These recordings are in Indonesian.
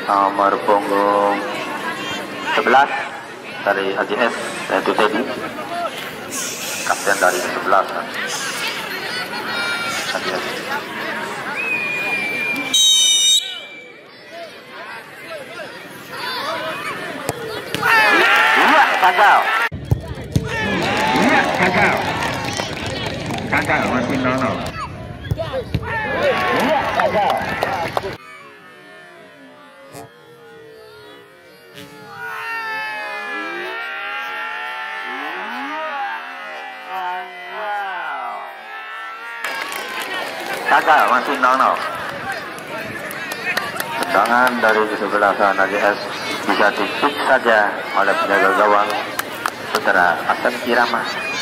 nomor punggung 11 dari AJS, yaitu Teddy, kapten dari 11 AJS. Gagal. Iya, gagal. Gagal, masih 0-0. Iya, gagal. Gagal, masih 0-0. Tendangan dari kesebelasan AJS bisa dipik saja oleh penjaga gawang saudara Hasan Irama.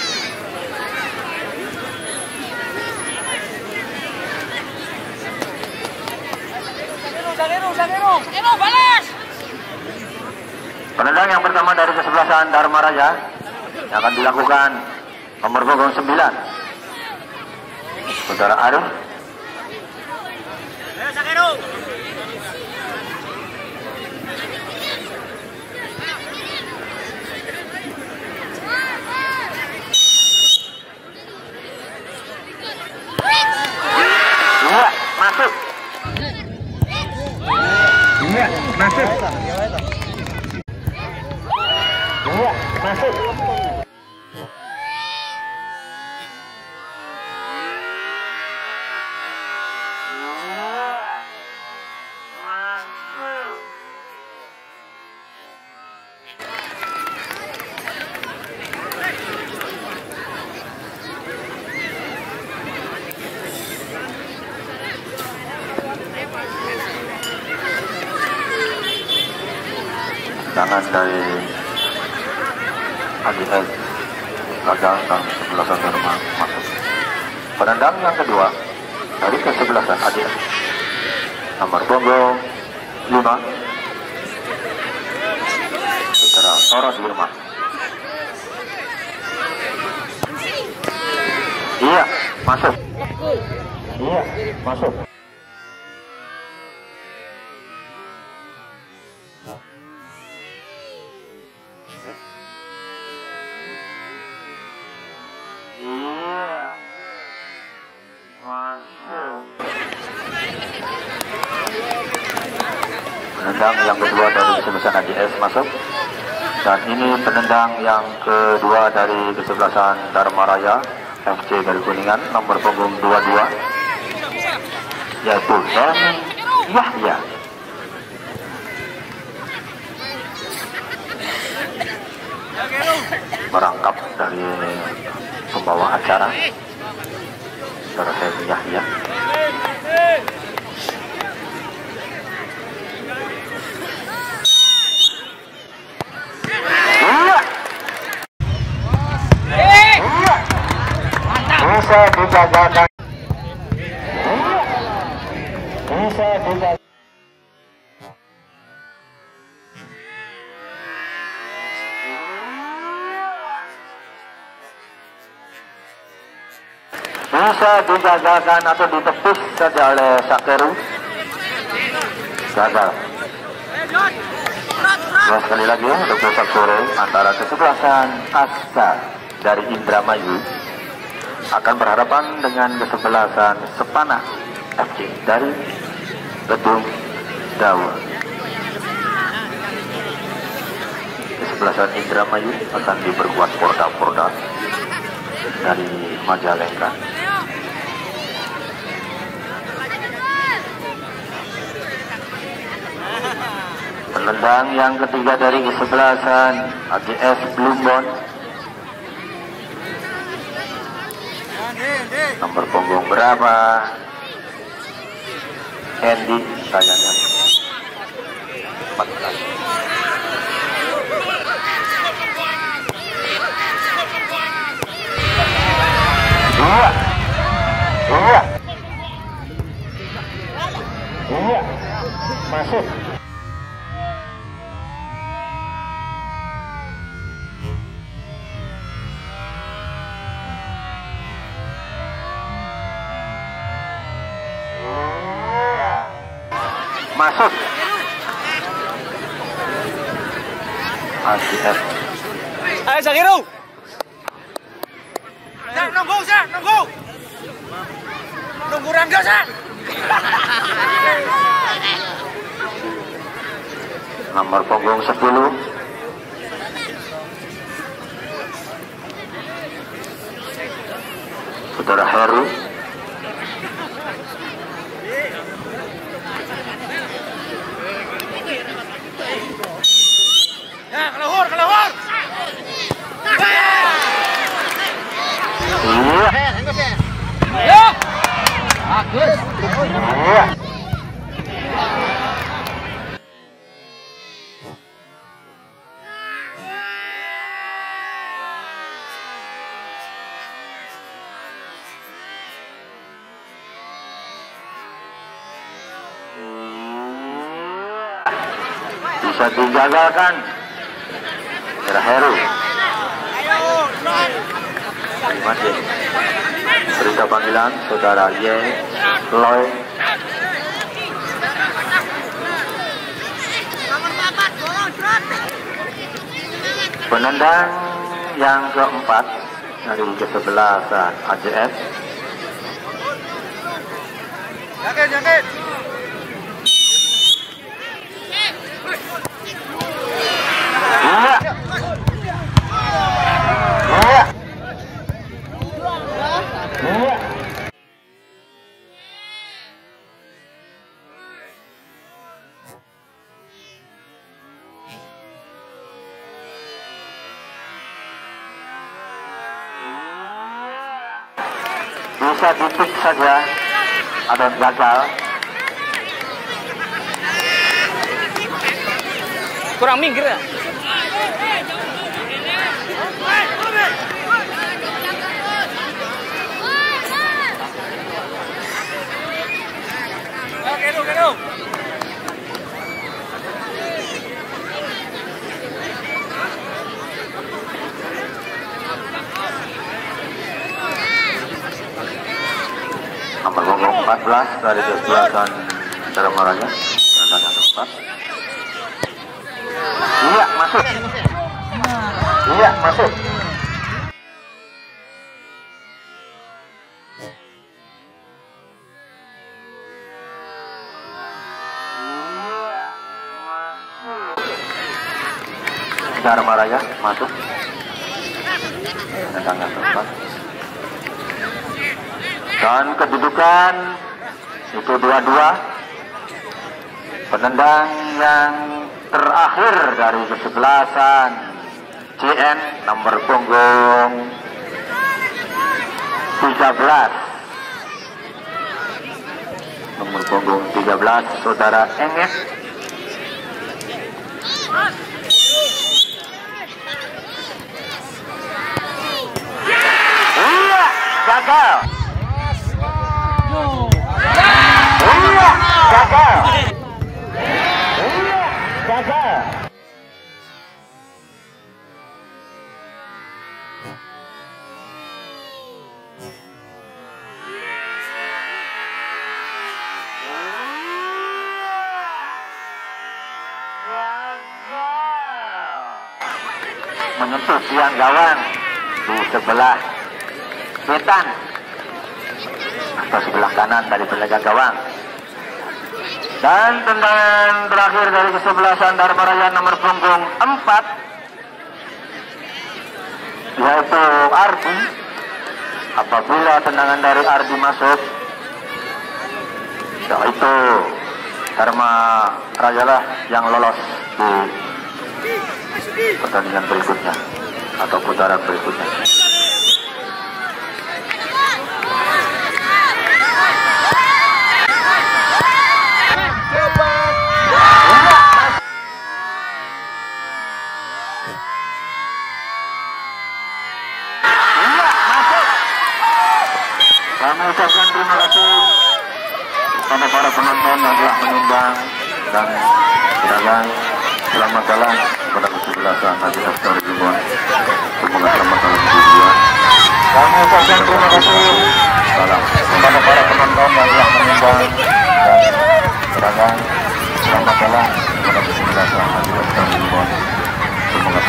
Balas. Penendang yang pertama dari kesebelasan Dharma Raya yang akan dilakukan nomor punggung 9 saudara Arif. Masuk. Iya, masuk. Iya, masuk. Tangan dari AJS gagal dan kesebelasan Dharma masuk. Penendang yang kedua dari kesebelasan AJS nomor punggung 5 saudara Soros Birman. Iya, masuk. Iya, masuk. Penendang yang kedua dari kesebelasan AJS masuk, dan ini penendang yang kedua dari kesebelasan Dharma Raya FC dari Kuningan nomor punggung 22 yaitu Helmi Yahya. Merangkap dari pembawa acara saudara Helmi Yahya. Bisa digagalkan. Bisa digagalkan. Bisa digagalkan atau ditepis saja oleh Sakeru. Gagal. Dua sekali lagi ya, untuk besok sore antara kesebelasan Aska dari Indramayu akan berhadapan dengan kesebelasan Sepana FC dari Gedung Dawa. Kesebelasan Indramayu akan diperkuat Porda-Porda dari Majalengka. Penendang yang ketiga dari kesebelasan AJS Plumbon nomor punggung berapa? Andy sayangnya 14. Iya, masuk. Masuk. AGS. Ayo Zakiru. Nunggu. Nunggu Rangga, Sak. Nomor punggung 10 Saudara Heru. Ya, kelahur. Iya. Bagus. Iya. Bisa digagalkan. Saudara Heru. Masih berita panggilan Saudara Ye Loy. Penendang yang keempat dari kesebelasan AGS. Yakin. Iya. Iya. Iya. Bisa dipik saja ada gagal. Kurang minggir ya. Kedu. Nomor punggung 14 dari kesebelasan Dharma Raya. Penendang yang keempat. Iya, masuk. Iya, masuk. Dharma Raya masuk. Penendang yang keempat. Dan kedudukan itu 2-2. Penendang yang terakhir dari kesebelasan CN nomor punggung 13. Nomor punggung 13 Saudara Enget. Iya, gagal. Iya, gagal. Iya, gagal. Menyentuh tiang gawang di sebelah wetan atau sebelah kanan dari penjaga gawang. Dan tendangan terakhir dari kesebelasan Dharma Raya nomor punggung 4 yaitu Ardi. Apabila tendangan dari Ardi masuk, yaitu Dharma Raya lah yang lolos di pertandingan berikutnya atau putaran berikutnya. Kami ucapkan terima kasih kepada para penonton yang telah menyumbang dan berdagang. Selamat jalan kepada kesebelasan AGS dari Cirebon. Semoga selamat dalam tujuan. Kami ucapkan terima kasih kepada para penonton yang telah menyumbang dan berdagang. Selamat jalan kepada kesebelasan AGS dari Cirebon. Semoga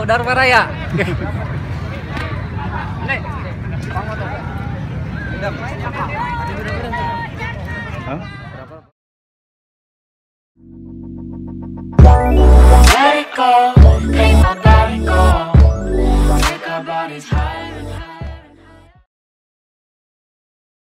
Dharma Raya. Let it go.